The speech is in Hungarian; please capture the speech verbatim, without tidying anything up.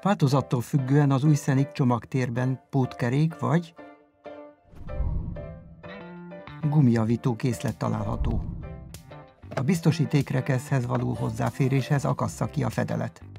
Változattól függően az új Scenic csomagtérben pótkerék vagy gumijavító készlet található. A biztosítékrekeszhez való hozzáféréshez akassza ki a fedelet.